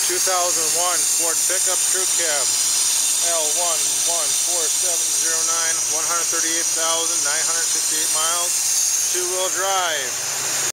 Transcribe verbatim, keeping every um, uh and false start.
two thousand one Ford pickup crew cab, L one one four seven zero nine, one hundred thirty-eight thousand nine hundred sixty-eight miles, two-wheel drive.